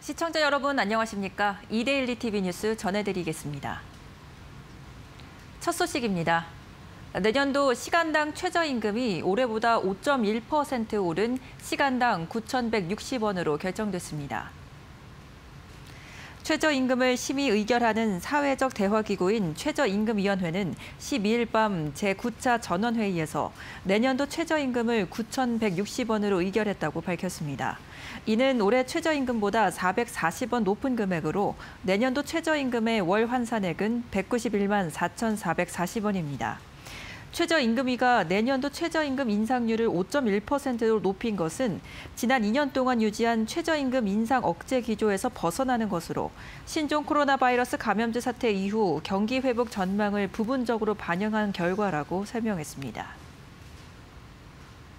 시청자 여러분 안녕하십니까? 이데일리 TV 뉴스 전해드리겠습니다. 첫 소식입니다. 내년도 시간당 최저임금이 올해보다 5.1% 오른 시간당 9,160원으로 결정됐습니다. 최저임금을 심의 의결하는 사회적 대화기구인 최저임금위원회는 12일 밤 제9차 전원회의에서 내년도 최저임금을 9,160원으로 의결했다고 밝혔습니다. 이는 올해 최저임금보다 440원 높은 금액으로 내년도 최저임금의 월 환산액은 191만 4,440원입니다. 최저임금위가 내년도 최저임금 인상률을 5.1%로 높인 것은 지난 2년 동안 유지한 최저임금 인상 억제 기조에서 벗어나는 것으로 신종 코로나 바이러스 감염제 사태 이후 경기 회복 전망을 부분적으로 반영한 결과라고 설명했습니다.